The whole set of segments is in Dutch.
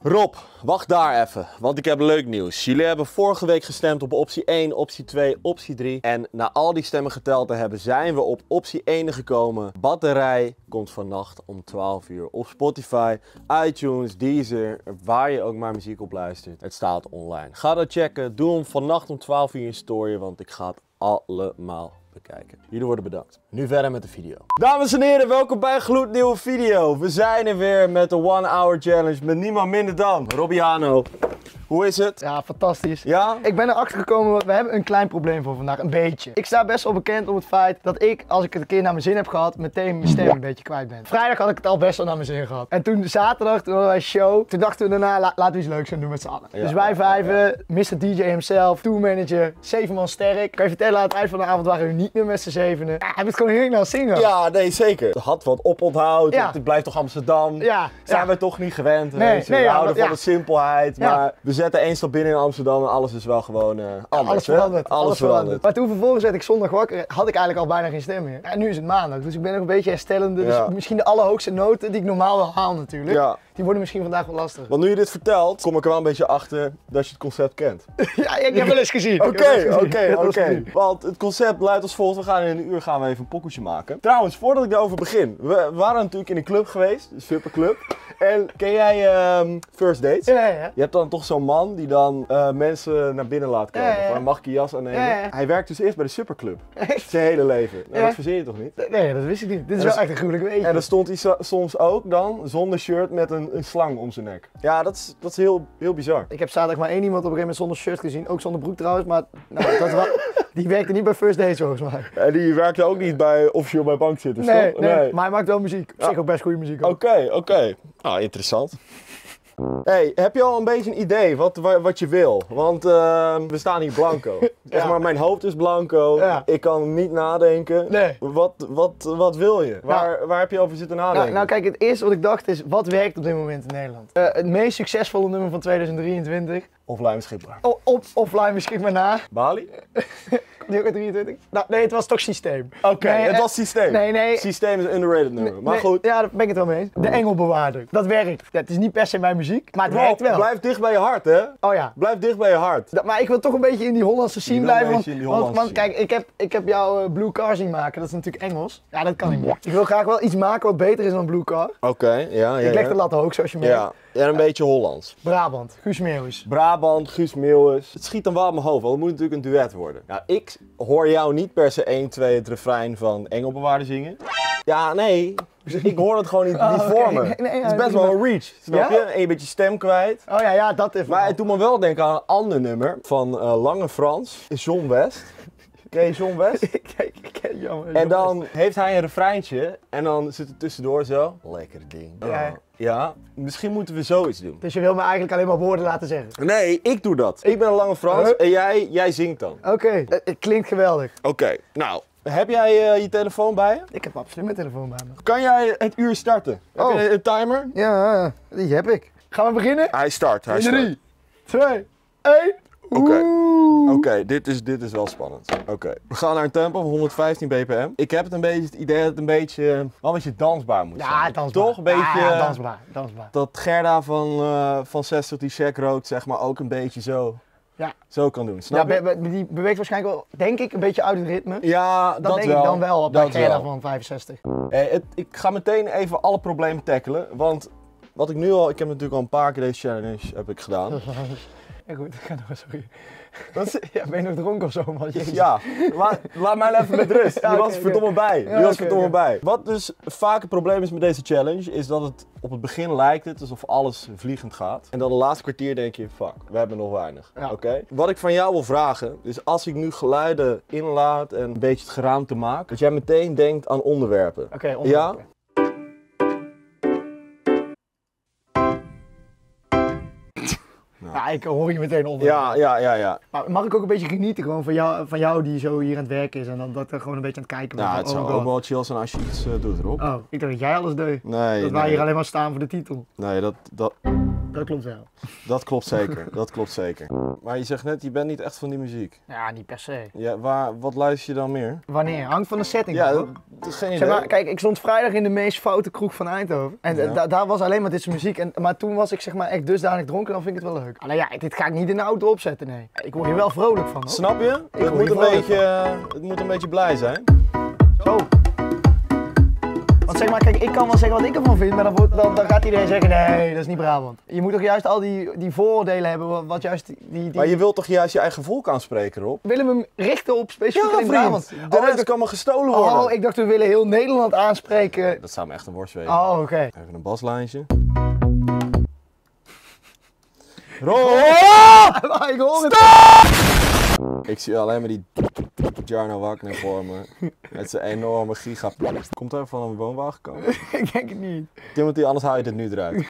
Rob, wacht daar even, want ik heb leuk nieuws. Jullie hebben vorige week gestemd op optie 1, optie 2, optie 3. En na al die stemmen geteld te hebben, zijn we op optie 1 gekomen. Batterij komt vannacht om 12 uur op Spotify, iTunes, Deezer, waar je ook maar muziek op luistert. Het staat online. Ga dat checken, doe hem vannacht om 12 uur in story, want ik ga het allemaal bekijken. Jullie worden bedankt. Nu verder met de video. Dames en heren, welkom bij een gloednieuwe video. We zijn er weer met de 1 Hour Challenge met niemand minder dan Robbiano. Hoe is het? Ja, fantastisch. Ja? Ik ben erachter gekomen, want we hebben een klein probleem voor vandaag, een beetje. Ik sta best wel bekend om het feit dat ik, als ik het een keer naar mijn zin heb gehad, meteen mijn stem een beetje kwijt ben. Vrijdag had ik het al best wel naar mijn zin gehad. En toen zaterdag, toen hadden wij show, toen dachten we daarna, laten we iets leuks gaan doen met z'n allen. Ja, dus wij vijven, Mr. DJ himself, tourmanager, 7 man sterk. Kan je vertellen, aan het eind van de avond waren we niet meer met z'n zevenen. Ja, hebben het gewoon heerlijk naar het zingen. Ja, nee, zeker. Het had wat oponthoud, Ja. want ik blijf toch Amsterdam. Ja, Zijn ja. we toch niet gewend. Nee, weet je. nee, We ja, houden van ja. de simpelheid, Ja. maar we zetten één stap binnen in Amsterdam en alles is wel gewoon anders. Alles hè? veranderd. Alles veranderd. Maar toen vervolgens werd ik zondag wakker, had ik eigenlijk al bijna geen stem meer. En nu is het maandag, dus ik ben nog een beetje herstellende. Ja. Dus misschien de allerhoogste noten die ik normaal wel haal natuurlijk. Ja. Die worden misschien vandaag wel lastig. Want nu je dit vertelt, kom ik er wel een beetje achter dat je het concept kent. Ja, ik heb wel eens gezien. Oké. Want het concept luidt als volgt. We gaan in een uur even een pokoetje maken. Trouwens, voordat ik daarover begin. We waren natuurlijk in een club geweest, de Superclub. En ken jij First Dates? Ja, ja. Je hebt dan toch zo'n man die dan mensen naar binnen laat komen. Ja. Van, mag ik je jas aannemen? Ja. Hij werkt dus eerst bij de Superclub. Echt? Zijn hele leven. Nou, Ja. dat verzin je toch niet? Nee, dat wist ik niet. Dit is En wel dat- echt een gruwelijk weetje. En dan stond hij soms ook dan zonder shirt met een slang om zijn nek. Ja, dat is heel bizar. Ik heb zaterdag maar één iemand op een gegeven moment zonder shirt gezien. Ook zonder broek trouwens, maar nou, die werkte niet bij First Dates volgens mij. En die werkte ook niet bij officieel bij bankzitters, Nee, toch? nee, maar hij maakt wel muziek. Op zich Ja. ook best goede muziek. Ook. Oké. Nou, interessant. Hey, heb je al een beetje een idee wat je wil? Want we staan hier blanco. Zeg Ja. maar, mijn hoofd is blanco. Ja. Ik kan niet nadenken. Nee. Wat wil je? Waar heb je over zitten nadenken? Nou kijk, het eerste wat ik dacht is, wat werkt op dit moment in Nederland? Het meest succesvolle nummer van 2023. Offline beschikbaar. Offline beschikbaar na. Bali? Komt die ook uit 23? Nou, nee, het was toch Systeem. Oké, Nee, het was Systeem. Nee. Systeem is een underrated nummer. Maar Nee, goed. Ja, daar ben ik het wel mee eens. De Engelbewaarder. Dat werkt. Ja, het is niet per se mijn muziek, maar het werkt wel. Blijf dicht bij je hart, hè? Oh ja. Blijf dicht bij je hart. Maar ik wil toch een beetje in die Hollandse scene wil blijven. een Want, beetje in die Hollandse want kijk, ik heb jou Blue Car zien maken. Dat is natuurlijk Engels. Ja, dat kan niet meer. Ik wil graag wel iets maken wat beter is dan Blue Car. Oké, ja. Ik leg de lat hoog, zoals je merkt. Ja, en een beetje Hollands. Brabant, Guus Meeuwis. Brabant, Guus Meeuwis. Het schiet dan wel op mijn hoofd, want het moet natuurlijk een duet worden. Ja, ik hoor jou niet per se 1, 2 het refrein van Engelbewaarder zingen. Ja, nee. Ik hoor het gewoon niet voor me. Nee, Het is best wel een reach, snap je? En je bent je stem kwijt. Oh ja, dat is. Maar het doet me wel denken aan een ander nummer van Lange Frans, John West. Ken je John West? Kijk, jammer. En dan heeft hij een refreintje en dan zit er tussendoor zo. Lekker ding. Ja, misschien moeten we zoiets doen. Dus je wil me eigenlijk alleen maar woorden laten zeggen. Nee, ik doe dat. Ik ben een Lange Frans en jij zingt dan. Oké, het klinkt geweldig. Oké, nou, heb jij je telefoon bij je? Ik heb absoluut mijn telefoon bij me. Kan jij het uur starten? Heb je een timer? Ja, die heb ik. Gaan we beginnen? Hij start. 3, 2, 1. Oké, dit is wel spannend. Oké. We gaan naar een tempo van 115 bpm. Ik heb het idee dat het wel een beetje dansbaar moet zijn. Ja, dansbaar. Toch? Een beetje Ja, dansbaar. dat Gerda van 60 die check rookt, zeg maar, ook een beetje zo kan doen. Snap je? Die beweegt waarschijnlijk wel, denk ik, een beetje uit het ritme. Ja, Dat dat denk wel. ik dan wel bij Dat Gerda wel. van 65. Ik ga meteen even alle problemen tackelen, want wat ik heb natuurlijk al een paar keer deze challenge gedaan. Ja goed, ga door, sorry. Dat is- Ja, ben je nog dronken of zo, man? Jezus. Ja, laat mij even met rust. Ja, Die was oké, verdomme bij. Ja, Die was oké, verdomme oké. bij. Wat dus vaak het probleem is met deze challenge, is dat het op het begin lijkt het alsof alles vliegend gaat. En dan de laatste kwartier denk je, fuck, we hebben nog weinig. Ja. Oké? Wat ik van jou wil vragen, is als ik nu geluiden inlaat en een beetje het geraamte maak, dat jij meteen denkt aan onderwerpen. Oké, Ja? onderwerpen. Ja, ik hoor je meteen onder. Ja. Maar mag ik ook een beetje genieten gewoon van jou die zo hier aan het werk is en dan dat er gewoon een beetje aan het kijken bent? Nou, van, het zou oh ook God. wel chill zijn als je iets doet erop. Oh, ik dacht dat jij alles deed. Nee, Dat wij hier alleen maar staan voor de titel. Nee, dat... Dat klopt wel. Dat klopt zeker, dat klopt zeker. Maar je zegt net, je bent niet echt van die muziek. Ja, niet per se. Ja, wat luister je dan meer? Wanneer? Hangt van de setting. Ja, hoor. dat is geen idee. Zeg maar, kijk, ik stond vrijdag in de meest foute kroeg van Eindhoven. En daar was alleen maar dit soort muziek. Maar toen was ik zeg maar echt dusdanig dronken, dan vind ik het wel leuk. Alleen ja, dit ga ik niet in de auto opzetten, nee. Ik word hier wel vrolijk van, hoor. Snap je? Het moet een beetje blij zijn. Zo. Want zeg maar, kijk, ik kan wel zeggen wat ik ervan vind, maar dan gaat iedereen zeggen, nee, dat is niet Brabant. Je moet toch juist al die vooroordelen hebben, wat juist die... Maar je wilt toch juist je eigen volk aanspreken, Rob? Willen we hem richten op specifiek in vriend. Brabant? De rest kan maar gestolen worden. Oh, ik dacht we willen heel Nederland aanspreken. Dat zou me echt een worst weten. Oh, oké. Even een baslijntje. Rob! Oh, ik hoor het. Ik zie alleen maar die Jarno Wagner voor me. Met zijn enorme giga. Komt er van een woonwagen komen? Ik denk het niet. Timothy, anders haal je dit nu eruit.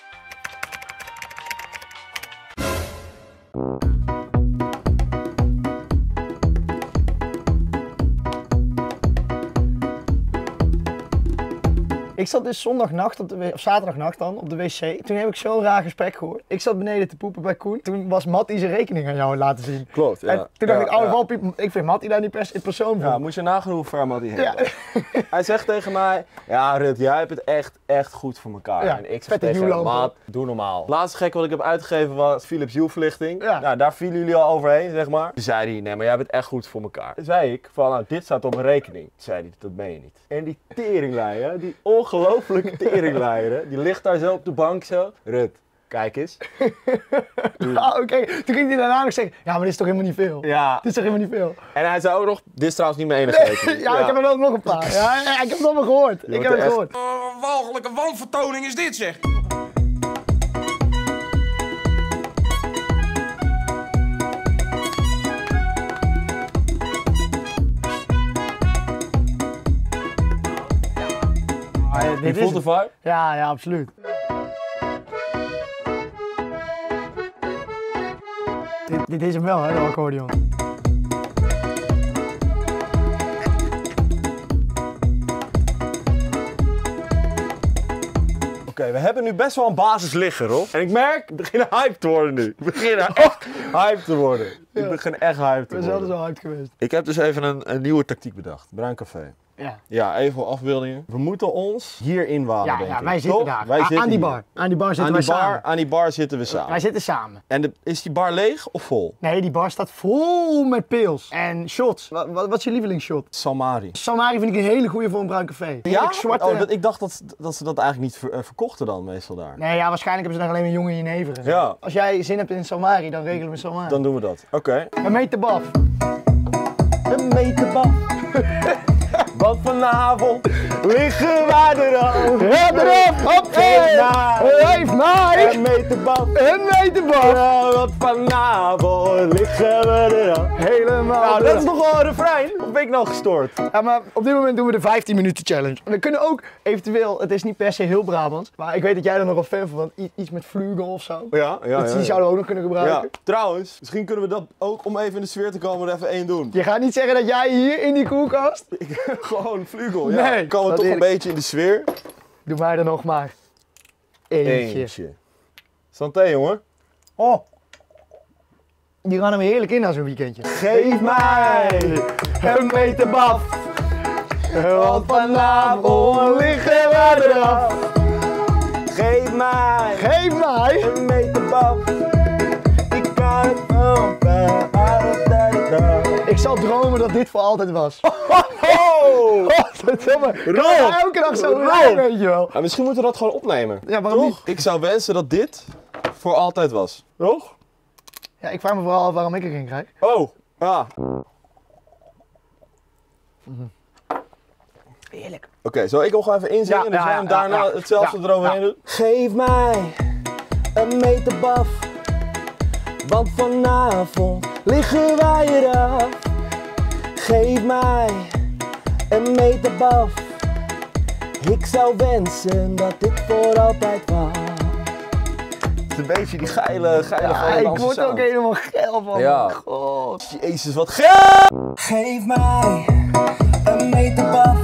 Ik zat dus zondagnacht of zaterdagnacht dan op de wc. Toen heb ik zo'n raar gesprek gehoord. Ik zat beneden te poepen bij Koen. Toen was Mattie zijn rekening aan jou laten zien. Klopt, ja. En toen dacht ik, ik vind Mattie daar niet per se in persoon van. Ja, moet je nagaan hoe ver Mattie heeft. Ja. Hij zegt tegen mij, ja Rut, jij hebt het echt goed voor elkaar. Ja, En ik zeg vette tegen hem, Hue-lampen. maat, doe normaal. Het laatste gek wat ik heb uitgegeven was Philips Hue verlichting. Ja. Nou, daar vielen jullie al overheen, zeg maar. Toen zei hij, nee, maar jij hebt het echt goed voor elkaar. Toen zei ik, van nou, dit staat op mijn rekening. Toen zei hij, dat meen je niet. En die teringleier, die ongelofelijke teringleier, die ligt daar zo op de bank zo. Rut, kijk eens. Oké. Toen ging hij daarna nog zeggen, ja, maar dit is toch helemaal niet veel. Ja. Dit is toch helemaal niet veel. En hij zei ook nog, dit is trouwens niet mijn enige rekening. Ja, ik heb er wel nog een paar. Ja, ik heb het allemaal gehoord. Ik heb het echt- gehoord. Walgelijke wanvertoning is dit, zeg. Je voelt de vibe? Ja, absoluut. Dit is hem wel, hè, de accordeon. Oké, we hebben nu best wel een basis liggen, Rob. En ik merk, ik begin hyped te worden nu. Ik begin echt hyped te worden. Ik begin echt hyped te We zijn altijd worden. zo hyped geweest. Ik heb dus even een nieuwe tactiek bedacht. Bruin café. Ja. Ja, even afbeeldingen. We moeten ons hier inwalen, denk Ja, ik. wij zitten Toch? daar. Wij zitten aan die hier. bar. Aan die bar zitten Aan wij die bar, samen. aan die bar zitten we samen. Wij zitten samen. En is die bar leeg of vol? Nee, die bar staat vol met pils. En shots. Wat is je lievelingsshot? Salmari. Samari vind ik een hele goede voor een bruin café. Heerlijk zwarte... Oh, ik dacht dat ze dat eigenlijk niet verkochten dan meestal daar. Nee, ja, waarschijnlijk hebben ze daar alleen maar jonge jeneveren. Ja. Als jij zin hebt in Samari, dan regelen we Samari. Dan doen we dat. Oké. Een meterbaf. Een meterbaf. Want vanavond liggen wij er al. Ja, erop! Hop! Geef mij! Een meterbaf. Een meterbaf! Ja, want vanavond liggen we er al. Helemaal Nou, dat erop. is nog wel een refrein. Of ben ik nou gestoord? Ja, maar op dit moment doen we de 15 minuten challenge. We kunnen ook eventueel, het is niet per se heel Brabants, maar ik weet dat jij er nog wel fan van bent, iets met vlugel of zo. Ja. Die zouden we ook nog kunnen gebruiken. Ja. Trouwens, misschien kunnen we dat ook om even in de sfeer te komen er even één doen. Je gaat niet zeggen dat jij hier in die koelkast, Gewoon vlugel, ja. Nee, Komen we dat toch een eerlijk. beetje in de sfeer. doe mij er nog maar eentje. Santé, jongen. Oh, die gaan er weer heerlijk in na zo'n weekendje. Geef mij een meterbaf, want vanavond liggen we eraf. Geef mij geef mij. een meterbaf. Ik kan het wel. Ik zal dromen dat dit voor altijd was. Oh! Godverdomme. Rob! Elke dag zo Rob! rijden, weet je wel. Ja, misschien moeten we dat gewoon opnemen. Ja, waarom Toch? Ik zou wensen dat dit voor altijd was. Toch? Ja, ik vraag me vooral af waarom ik er geen krijg. Oh, ja. Heerlijk. Oké, zal ik nog even inzingen en Ja, dan jij ja, hem daarna ja, hetzelfde ja, eroverheen ja. doet? Geef mij een meterbaf, want vanavond liggen wij eraf. Geef mij een meterbaf, ik zou wensen dat dit voor altijd was. Het is een beetje die geile Ja, ik word er ook helemaal geil van. Ja. God. Jezus, wat geil! Geef mij een meterbaf,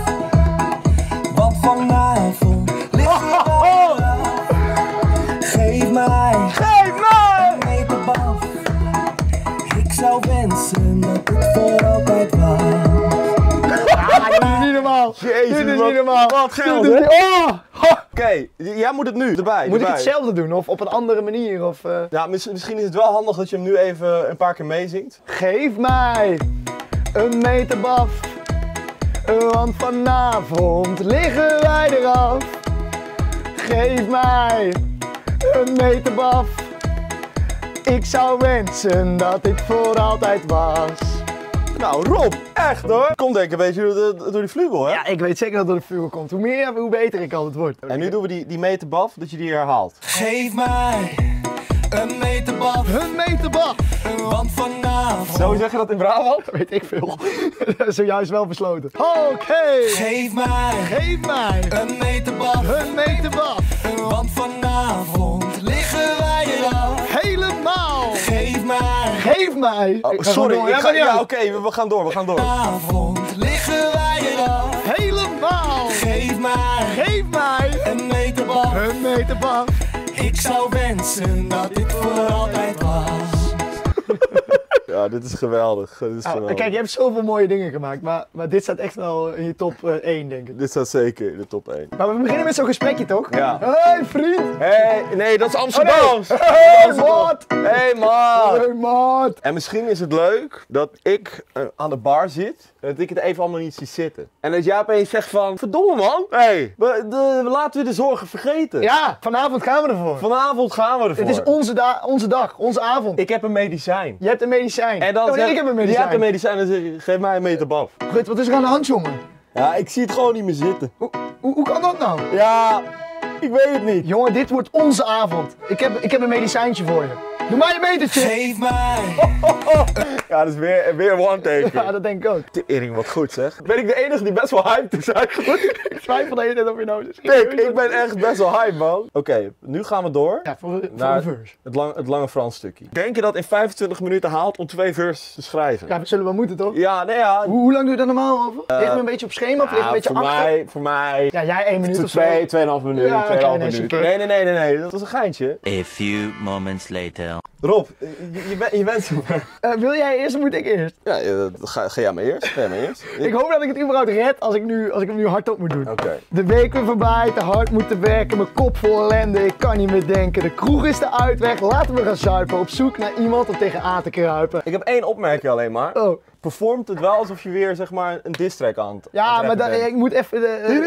want vanavond liggen we eraf. Geef mij Jezus, Dit is wat- niet normaal. wat geld, Dit is hè? niet- Oh! Oké, jij moet het nu erbij. Moet ik erbij. hetzelfde doen of op een andere manier? Of, Ja, misschien is het wel handig dat je hem nu even een paar keer meezingt. Geef mij een meterbaf, want vanavond liggen wij eraf. Geef mij een meterbaf, ik zou wensen dat dit voor altijd was. Nou, Rob, echt hoor. Komt denk ik een beetje door die vleugel, hè? Ja, ik weet zeker dat het door de vuur komt. Hoe meer, hoe beter ik altijd word. En nu doen we die meterbaf, dat je die herhaalt. Geef mij een meterbaf, Een meterbaf! want vanavond. Zo zeg je dat in Brabant? Weet ik veel. Dat is zojuist wel besloten. Oké! Geef mij Geef mij een meterbaf, een meterbaf! want vanavond liggen wij eraf. Helemaal! Geef mij Geef mij! Oh, Ik ga sorry, gewoon door. ik Ja, ga, maar niet ja, uit. oké, we gaan door, we gaan door. vanavond liggen wij eraf. Helemaal! Geef mij Geef mij een meterbaf, een meterbaf! ik zou wensen dat dit voor altijd was. Ja, dit is geweldig. Dit is geweldig. Kijk, je hebt zoveel mooie dingen gemaakt, maar dit staat echt wel in je top 1, denk ik. Dit staat zeker in de top 1. Maar we beginnen met zo'n gesprekje, toch? Ja. Hey, vriend! Nee, dat is Amsterdams. Hey, maat! Hey, man. Hey, maat! En misschien is het leuk dat ik aan de bar zit en dat ik het even allemaal niet zie zitten. En dat jij opeens zegt van, verdomme man, hey, laten we de zorgen vergeten. Ja, vanavond gaan we ervoor. Vanavond gaan we ervoor. Het is onze dag, onze avond. Ik heb een medicijn. Je hebt een medicijn. En dan Oh, nee, zeg- ik heb een Je medicijn. hebt een medicijn en dan zeg je, geef mij een meterbaf. Gut, wat is er aan de hand, jongen? Ja, ik zie het gewoon niet meer zitten. Hoe kan dat nou? Ja, ik weet het niet. Jongen, dit wordt onze avond. Ik heb een medicijntje voor je. Doe maar je metertje. Geef mij Ja, dat is weer een one-taker. Ja, dat denk ik ook. Tering, wat goed zeg. Ben ik de enige die best wel hyped is eigenlijk? Ik twijfel dat je net op je neus is. Ik ben echt best wel hyped, man. Oké, nu gaan we door Ja, voor naar een verse. het lange Frans stukje. Denk je dat in 25 minuten haalt om 2 verses te schrijven? Ja, we zullen wel moeten, toch? Ja, nee ja. Hoe lang doe je daar normaal over? Ligt er een beetje op schema of ligt er een beetje achter? voor mij... Ja, jij 1 minuut of zo. 2,5 minuut, Ja, 2,5 oké, nee, minuut. super. Nee, dat was een geintje. A few moments later. Rob, je bent zo. Wil jij eerst of moet ik eerst? Ja, ga jij maar eerst. Ik hoop dat ik het überhaupt red als ik hem nu hardop moet doen. Oké. De week weer voorbij, te hard moeten werken, mijn kop vol ellende, ik kan niet meer denken. De kroeg is de uitweg, laten we gaan zuipen, op zoek naar iemand om tegenaan te kruipen. Ik heb 1 opmerking alleen maar. Oh, Performt het wel alsof je weer zeg maar een diss track aan het ja, maar rappen bent? ik moet even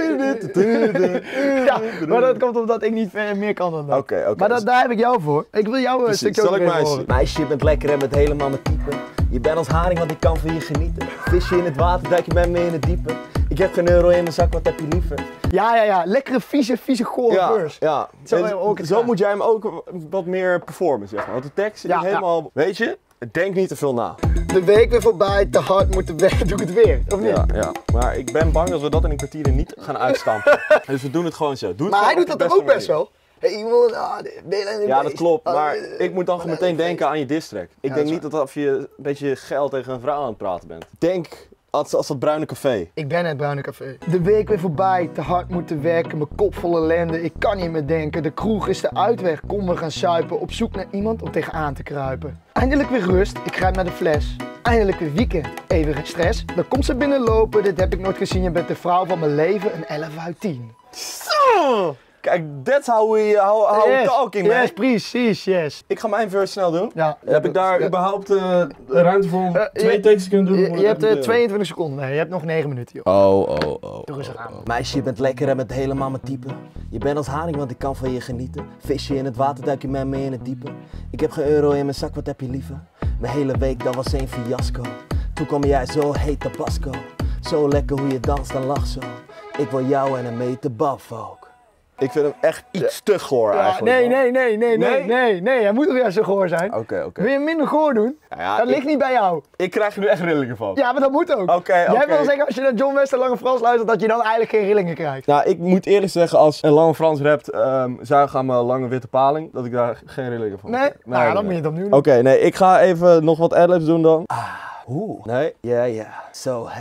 ja, maar dat komt omdat ik niet meer kan dan dat. Oké. Maar daar heb ik jou voor. Ik wil jou een stukje Zal ook ik even maar horen. Meisje, je bent lekker en met helemaal mijn type. Je bent als haring, want ik kan van je genieten. Visje in het water, duik je met me in het diepe. Ik heb geen euro in mijn zak, wat heb je liever? Ja. Lekkere, vieze gore verse. ja. Zo En wil je ook het zo gaan. moet jij hem ook wat meer performen, zeg maar. Want de tekst is Ja, helemaal... Weet je, denk niet te veel na. De week weer voorbij, te hard moeten werken. Doe ik het weer, of niet? Ja. Maar ik ben bang dat we dat in een kwartier niet gaan uitstampen. Dus we doen het gewoon zo. Doe het Maar hij gewoon doet op dat de toch ook beste best manier. wel? Hey, Ja, dat klopt. Maar ik moet dan meteen denken aan je diss track. Ik dat denk is niet dat je een beetje geil tegen een vrouw aan het praten bent. Denk als dat bruine café. Ik ben het Bruine Café. De week weer voorbij, te hard moeten werken, mijn kop vol ellende, ik kan niet meer denken. De kroeg is de uitweg, kom we gaan suipen, op zoek naar iemand om tegenaan te kruipen. Eindelijk weer rust, ik grijp naar de fles. Eindelijk weer weekend, even geen stress. Dan komt ze binnenlopen, dit heb ik nooit gezien, je bent de vrouw van mijn leven, een 11 uit 10. Zo! Kijk, that's how we talking, man. Yes, precies, yes. Ik ga mijn verse snel doen. Ja. Heb ik daar überhaupt ruimte voor om 2 takes te kunnen doen? Je hebt 22 seconden, nee, je hebt nog 9 minuten, joh. Oh. Doe rustig aan. Meisje, je bent lekker en met helemaal mijn type. Je bent als haring, want ik kan van je genieten. Visje in het water, duik je met me in het diepe. Ik heb geen euro in mijn zak, wat heb je liever? Mijn hele week, dat was een fiasco. Toen kwam jij zo heet tabasco. Zo lekker hoe je danst en lacht zo. Ik wil jou en een meterbaf ook. Ik vind hem echt iets te goor Ja, eigenlijk. nee, hij moet toch juist zo goor zijn? Oké. Wil je hem minder goor doen? Ja, Dat ligt niet bij jou. Ik krijg er nu echt rillingen van. Ja, maar dat moet ook. Oké. Jij wil zeggen als je naar John West en Lange Frans luistert dat je dan eigenlijk geen rillingen krijgt. Nou, ik moet eerlijk zeggen, als een Lange Frans rapt, zuig aan mijn lange witte paling, dat ik daar geen rillingen van Nee? krijg. Nou ja, dan moet je het opnieuw doen. Oké, nee, ik ga even nog wat adlibs doen dan. Nee, ja, zo heet.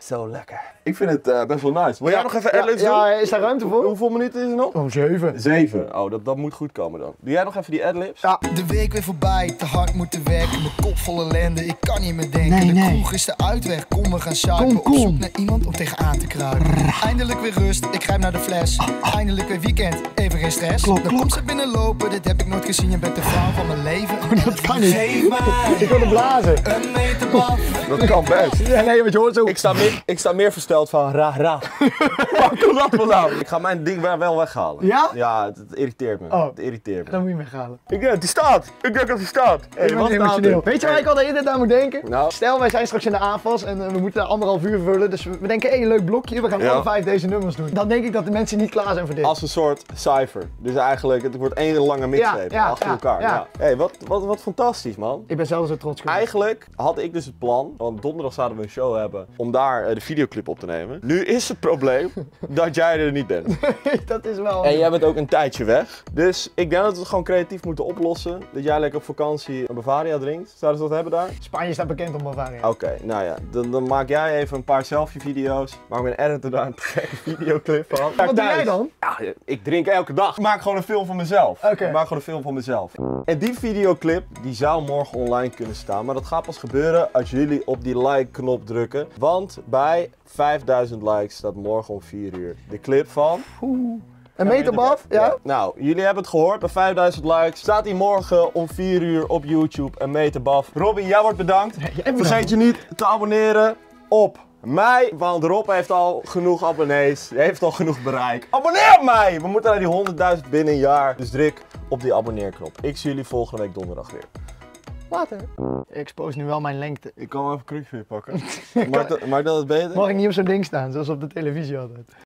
Zo lekker. Ik vind het best wel nice. Wil jij nog even adlibs doen? Ja, is daar ruimte voor? Hoeveel minuten is er nog? Oh, 7. 7. Oh, dat moet goed komen dan. Doe jij nog even die adlibs? Ja. De week weer voorbij, te hard moeten werken, mijn kop vol ellende, ik kan niet meer denken. Nee. De kroeg is de uitweg, kom we gaan zuipen, Kom. op zoek naar iemand om tegenaan te kruipen. Eindelijk weer rust, ik grijp naar de fles, eindelijk weer weekend, even geen stress. Dan komt ze binnenlopen, dit heb ik nooit gezien, je bent de vrouw van mijn leven. Dat kan niet. Geef mij Ik wil hem blazen. een meterbaf. Dat kan best. Ja, nee, want je hoort zo. Ik sta meer versteld van ra. Waar komt dat vandaan? Ik ga mijn ding wel weghalen. Ja? Ja, het irriteert me. Oh. Het irriteert me. Dan moet je weghalen. Ik denk dat die staat. Ik denk dat die staat. Hey, Ik ben wat staat emotioneel. er? Weet je waar ik al de hele tijd aan moet denken? Nou. Stel, wij zijn straks in de AFAS en we moeten daar 1,5 uur vullen. Dus we denken, hé, een leuk blokje. We gaan Ja. alle 5 deze nummers doen. Dan denk ik dat de mensen niet klaar zijn voor dit. Als een soort cijfer. Dus eigenlijk, het wordt één lange mixtape Ja, achter ja, elkaar. ja. Ja. Hey, wat fantastisch, man. Ik ben zelf zo trots geworden. Eigenlijk had ik dus het plan, want donderdag zouden we een show hebben, om daar de videoclip op te nemen. Nu is het probleem dat jij er niet bent. Dat is wel... En jij bent ook een tijdje weg. Dus ik denk dat we het gewoon creatief moeten oplossen. Dat jij lekker op vakantie een Bavaria drinkt. Zouden ze dat hebben daar? Spanje staat bekend om Bavaria. Oké, nou ja. Dan maak jij even een paar selfie-video's. Maak mijn editor daar een gekke videoclip van. Wat doe jij dan? Ja, ik drink elke dag. Ik maak gewoon een film van mezelf. Oké. Ik maak gewoon een film van mezelf. En die videoclip, die zou morgen online kunnen staan. Maar dat gaat pas gebeuren als jullie op die like-knop drukken. Want bij 5000 likes staat morgen om 4 uur de clip van... Een meterbaf? Ja? Nou, jullie hebben het gehoord. Bij 5000 likes staat hij morgen om 4 uur op YouTube. Een meterbaf. Robin, jij wordt bedankt. Vergeet je niet te abonneren op mij. Want Rob heeft al genoeg abonnees. Hij heeft al genoeg bereik. Abonneer op mij! We moeten naar die 100.000 binnen een jaar. Dus druk op die abonneerknop. Ik zie jullie volgende week donderdag weer. Later. Ik expose nu wel mijn lengte. Ik kan wel even een kruk voor je pakken. Maakt dat het beter? Mag ik niet op zo'n ding staan, zoals op de televisie altijd?